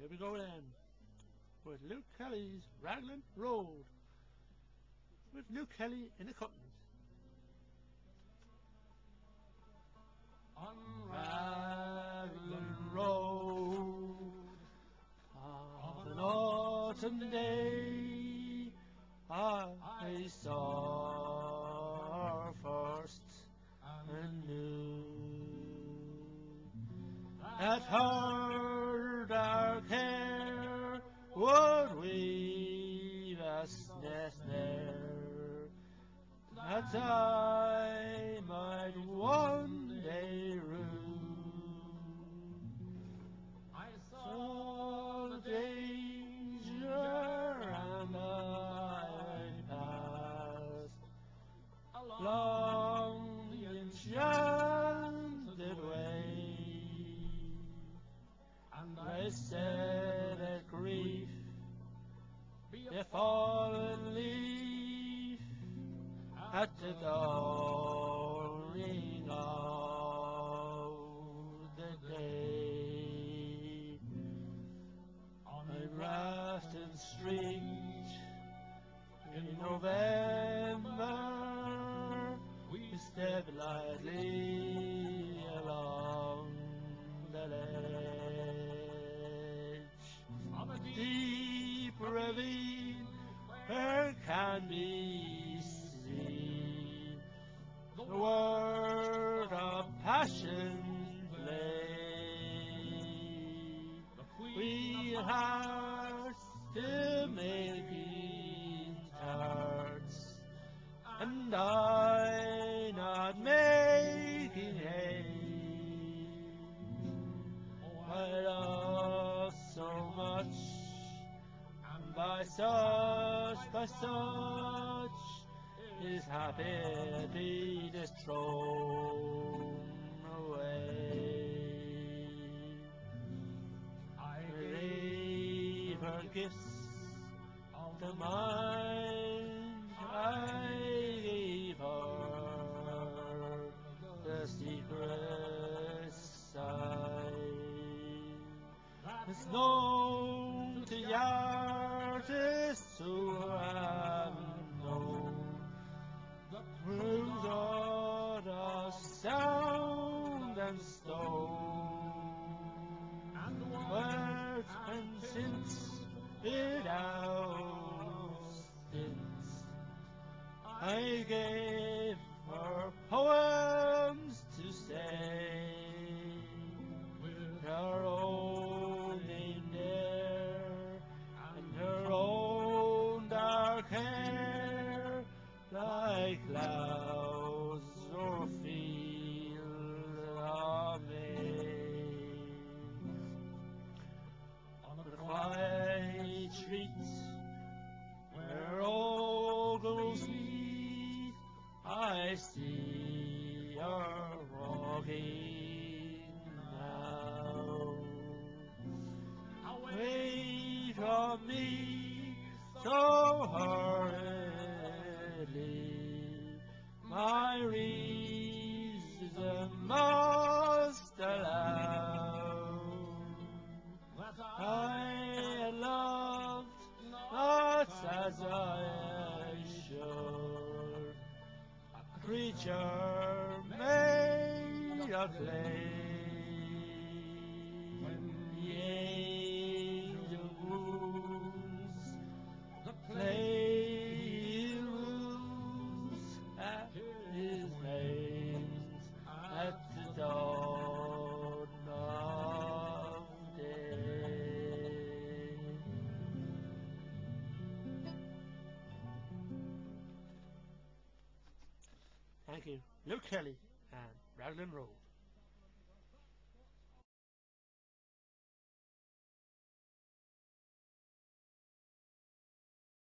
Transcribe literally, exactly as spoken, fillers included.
Here we go then, with Luke Kelly's Raglan Road, with Luke Kelly in the cuttings. On Raglan Road, of an autumn day, I saw her first and knew that her dark hair would weave a snare, that I might one day rue. I saw the danger and I passed along the enchanted way, and I said that grief be a fallen leaf at the dawning of the day. On Grafton Street in November, we stepped lightly along the ledge of a deep ravine where can be seen the word of passion play. The queen hearts still making tarts, and I not making hay. Oh, I love so much, and by such, by such is happy thrown away. I gave her gifts of the mind, I gave her the secret sign that's known to the artists who have known the proofs of sound and stone, and words and since without stints. I gave her poems to say, with her own name there, and her own dark hair, like clouds or fields of May. On the quiet streets where all grows sweet, I see her walking now, away from me so hurriedly. My reason must allow that I loved not as I should, a creature made of clay. When the angel wounds the clay wounds at his veins at the dawn of day. Thank you, Luke Kelly and Raglan Road.